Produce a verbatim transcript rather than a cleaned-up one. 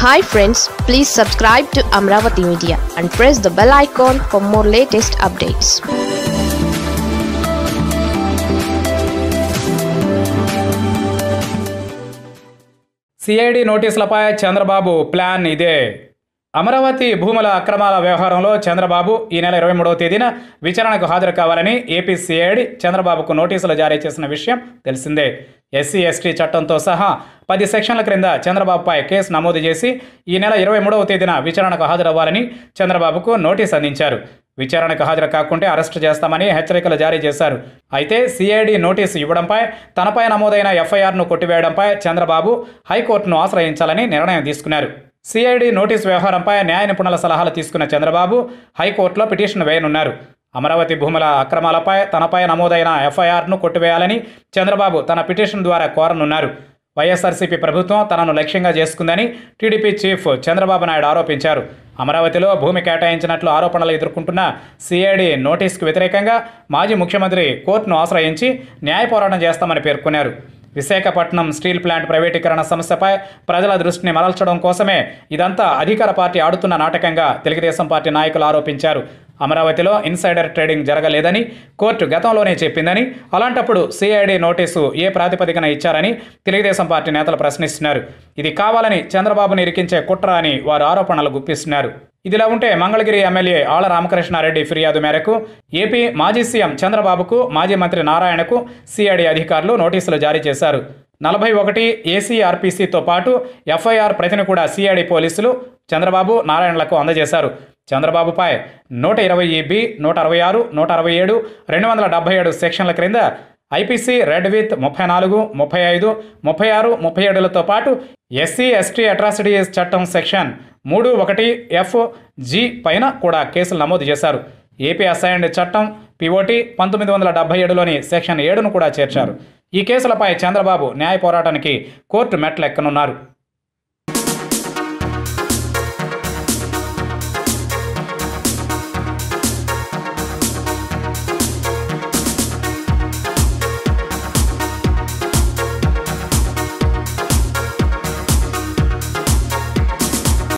Hi friends, please subscribe to Amravati Media and press the bell icon for more latest updates. CID నోటీసులపై Chandrababu plan ఇదే. అమరావతి భూముల అక్రమాల వ్యవహారంలో చంద్రబాబు ఈ నెల ఇరవై మూడవ తేదీన విచారణకు హాజరు కావాలని ఏపీ సిఐడి చంద్రబాబుకు నోటీసులు జారీ చేసిన విషయం తెలిసిందే. ఎస్సీ ఎస్టీ చట్టంతో సహా పది సెక్షన్ల క్రింద చంద్రబాబుపై కేసు నమోదు చేసి ఈ నెల ఇరవై మూడవ తేదీన విచారణకు హాజరవ్వాలని చంద్రబాబుకు నోటీసు అందించారు. విచారణకు హాజరు కాకుంటే అరెస్టు చేస్తామని హెచ్చరికలు జారీ చేశారు. అయితే సిఐడి నోటీసు ఇవ్వడంపై తనపై నమోదైన ఎఫ్ఐఆర్ను కొట్టివేయడంపై చంద్రబాబు హైకోర్టును ఆశ్రయించాలని నిర్ణయం తీసుకున్నారు. సిఐడి నోటీసు వ్యవహారంపై న్యాయ నిపుణుల సలహాలు తీసుకున్న చంద్రబాబు హైకోర్టులో పిటిషన్ వేయనున్నారు. అమరావతి భూముల అక్రమాలపై తనపై నమోదైన ఎఫ్ఐఆర్ను కొట్టివేయాలని చంద్రబాబు తన పిటిషన్ ద్వారా కోరనున్నారు. వైఎస్ఆర్సీపీ ప్రభుత్వం తనను లక్ష్యంగా చేసుకుందని టీడీపీ చీఫ్ చంద్రబాబు నాయుడు ఆరోపించారు. అమరావతిలో భూమి కేటాయించినట్లు ఆరోపణలు ఎదుర్కొంటున్న సిఐడి నోటీసుకు వ్యతిరేకంగా మాజీ ముఖ్యమంత్రి కోర్టును ఆశ్రయించి న్యాయ పోరాటం చేస్తామని పేర్కొన్నారు. విశాఖపట్నం స్టీల్ ప్లాంట్ ప్రైవేటీకరణ సమస్యపై ప్రజల దృష్టిని మరల్చడం కోసమే ఇదంతా అధికార పార్టీ ఆడుతున్న నాటకంగా తెలుగుదేశం పార్టీ నాయకులు ఆరోపించారు. అమరావతిలో ఇన్సైడర్ ట్రేడింగ్ జరగలేదని కోర్టు గతంలోనే చెప్పిందని, అలాంటప్పుడు సిఐడి నోటీసు ఏ ప్రాతిపదికన ఇచ్చారని తెలుగుదేశం పార్టీ నేతలు ప్రశ్నిస్తున్నారు. ఇది కావాలని చంద్రబాబుని ఇరికించే కుట్ర అని వారు ఆరోపణలు గుప్పిస్తున్నారు. ఇదిలా ఉంటే మంగళగిరి ఎమ్మెల్యే ఆళ్ల రామకృష్ణారెడ్డి ఫిర్యాదు మేరకు ఏపీ మాజీ సీఎం చంద్రబాబుకు మాజీ మంత్రి నారాయణకు సిఐడి అధికారులు నోటీసులు జారీ చేశారు. నలభై ఒకటి ఏసీఆర్పీసీతో పాటు ఎఫ్ఐఆర్ ప్రతిని కూడా సిఐడి పోలీసులు చంద్రబాబు నారాయణలకు అందజేశారు. చంద్రబాబుపై నూట ఇరవై బి నూట అరవై ఆరు నూట అరవై ఏడు రెండు వందల డెబ్బై ఏడు సెక్షన్ల క్రింద ఐపీసీ రెడ్ విత్ ముప్పై నాలుగు ముప్పై ఐదు ముప్పై ఆరు ముప్పై ఏడులతో పాటు ఎస్సీ ఎస్టీ అట్రాసిటీస్ చట్టం సెక్షన్ మూడు ఒకటి ఎఫ్ జి పైన కూడా కేసులు నమోదు చేశారు. ఏపీ అసైన్డ్ చట్టం పిఓటి పంతొమ్మిది వందల డెబ్బై ఏడులోని సెక్షన్ ఏడును కూడా చేర్చారు. ఈ కేసులపై చంద్రబాబు న్యాయ పోరాటానికి కోర్టు మెట్లెక్కనున్నారు.